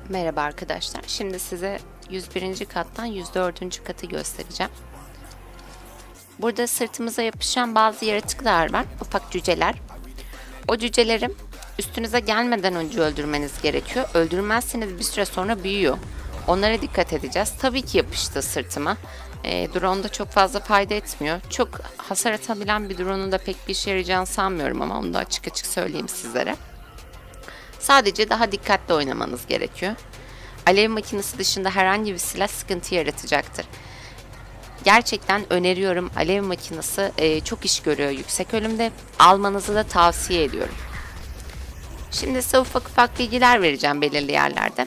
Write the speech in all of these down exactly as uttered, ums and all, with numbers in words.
Merhaba arkadaşlar. Şimdi size yüz birinci kattan yüz dördüncü katı göstereceğim. Burada sırtımıza yapışan bazı yaratıklar var. Ufak cüceler. O cüceleri üstünüze gelmeden önce öldürmeniz gerekiyor. Öldürmezseniz bir süre sonra büyüyor. Onlara dikkat edeceğiz. Tabii ki yapıştı sırtıma. E, drone'da çok fazla fayda etmiyor. Çok hasar atabilen bir drone'un da pek bir işe yarayacağını sanmıyorum ama onu da açık açık söyleyeyim sizlere. Sadece daha dikkatli oynamanız gerekiyor. Alev makinesi dışında herhangi bir silah sıkıntı yaratacaktır. Gerçekten öneriyorum. Alev makinesi e, çok iş görüyor yüksek ölümde. Almanızı da tavsiye ediyorum. Şimdi size ufak ufak bilgiler vereceğim belirli yerlerde.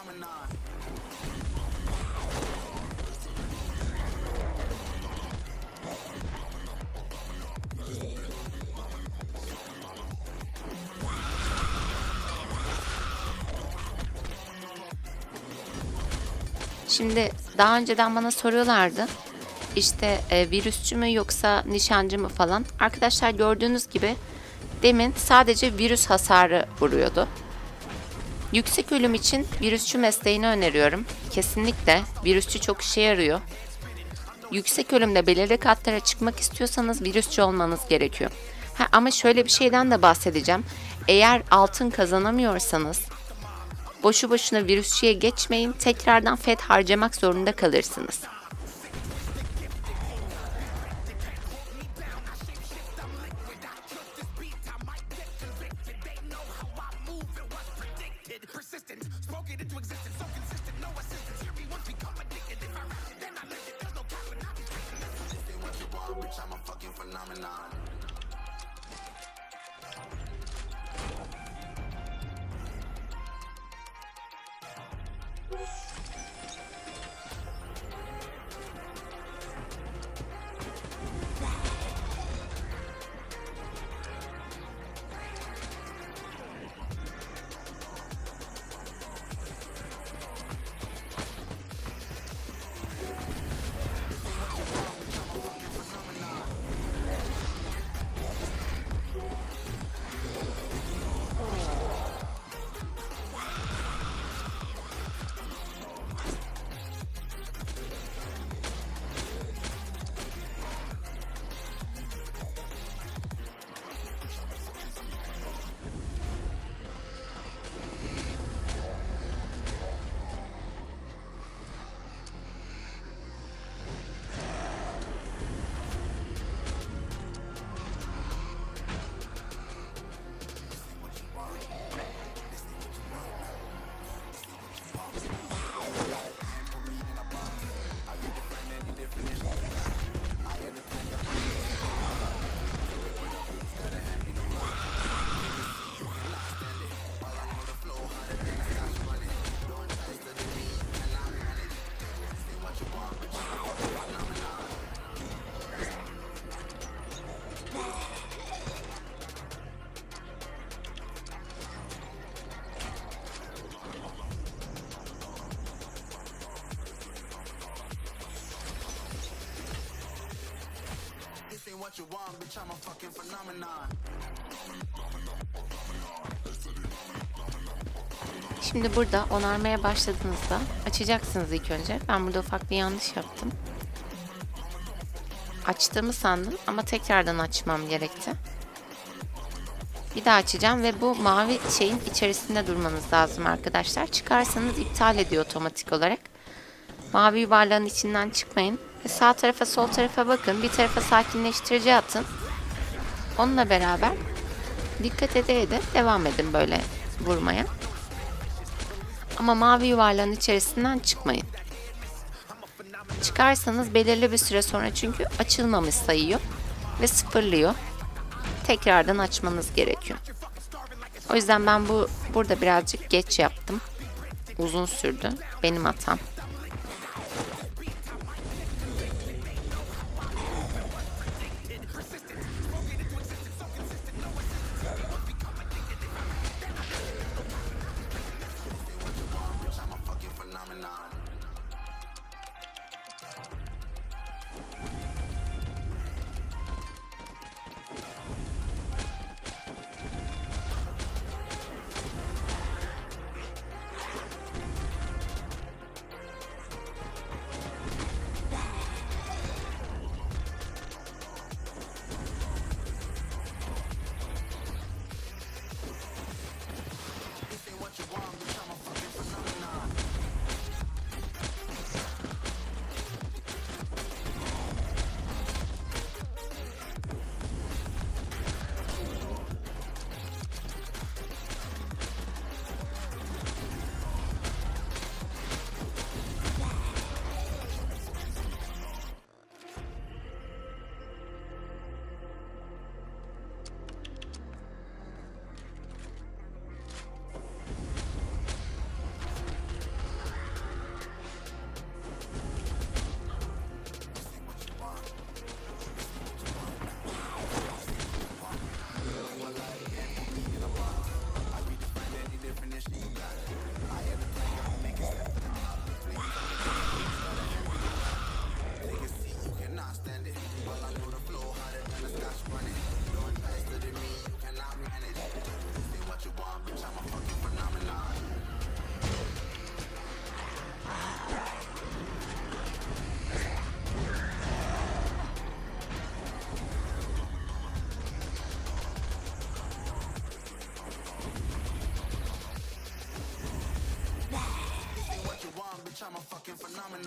Şimdi daha önceden bana soruyorlardı. İşte e, virüsçü mü yoksa nişancı mı falan. Arkadaşlar gördüğünüz gibi demin sadece virüs hasarı vuruyordu. Yüksek ölüm için virüsçü mesleğini öneriyorum. Kesinlikle virüsçü çok işe yarıyor. Yüksek ölümde belirli katlara çıkmak istiyorsanız virüsçü olmanız gerekiyor. Ha, ama şöyle bir şeyden de bahsedeceğim. Eğer altın kazanamıyorsanız boşu boşuna virüsçüye geçmeyin. Tekrardan F E D harcamak zorunda kalırsınız. Şimdi burada onarmaya başladığınızda açacaksınız ilk önce. Ben burada ufak bir yanlış yaptım. Açtığımı sandım ama tekrardan açmam gerekti. Bir daha açacağım ve bu mavi şeyin içerisinde durmanız lazım arkadaşlar. Çıkarsanız iptal ediyor otomatik olarak. Mavi yuvarlağın içinden çıkmayın. Ve sağ tarafa sol tarafa bakın. Bir tarafa sakinleştirici atın. Onunla beraber dikkat ede ede devam edin böyle vurmaya. Ama mavi yuvarlağın içerisinden çıkmayın. Çıkarsanız belirli bir süre sonra çünkü açılmamış sayıyor ve sıfırlıyor. Tekrardan açmanız gerekiyor. O yüzden ben bu burada birazcık geç yaptım. Uzun sürdü. Benim hatam.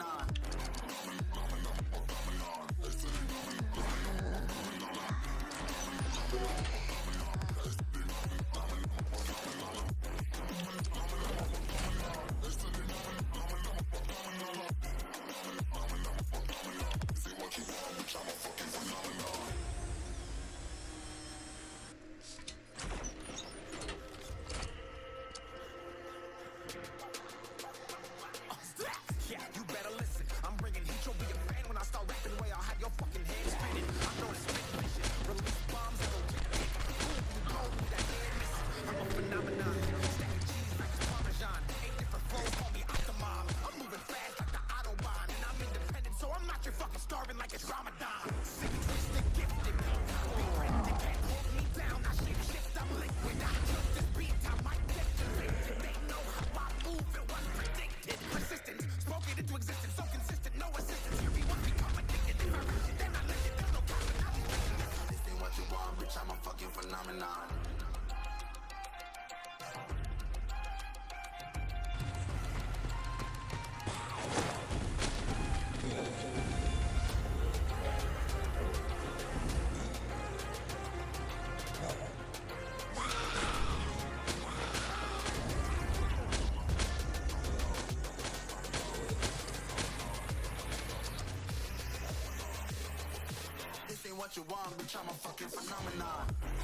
What you want, bitch, I'm a fucking phenomenon.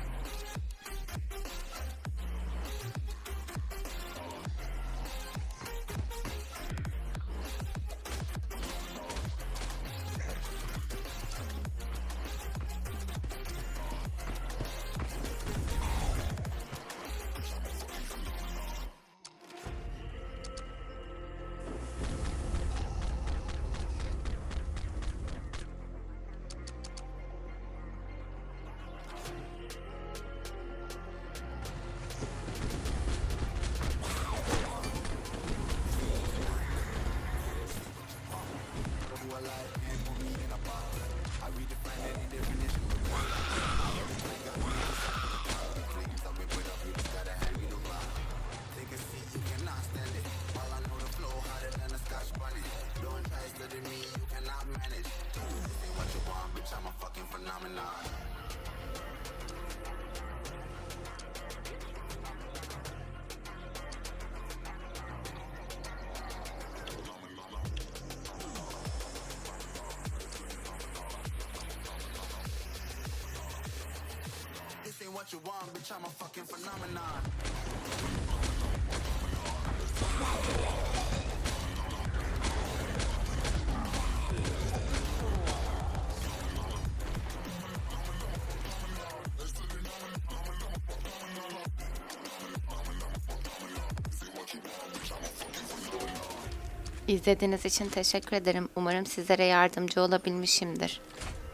What you want, bitch, I'm a fucking phenomenon. İzlediğiniz için teşekkür ederim. Umarım sizlere yardımcı olabilmişimdir.